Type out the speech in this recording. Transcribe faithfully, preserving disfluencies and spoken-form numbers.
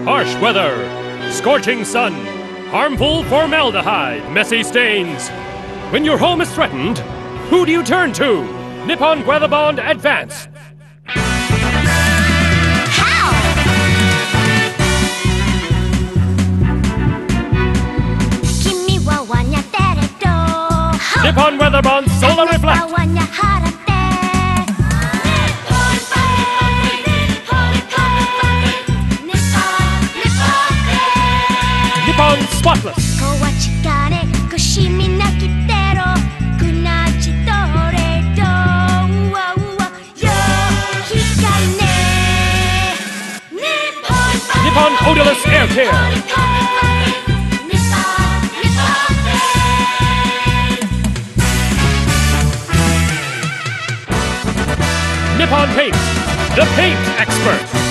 Harsh weather, scorching sun, harmful formaldehyde, messy stains. When your home is threatened, who do you turn to? Nippon Weather Bond Advance. How? Nippon Weather Bond Solar Reflect. Nippon Spotless. Nippon Odorless Air Care. Nippon Paint, the paint expert.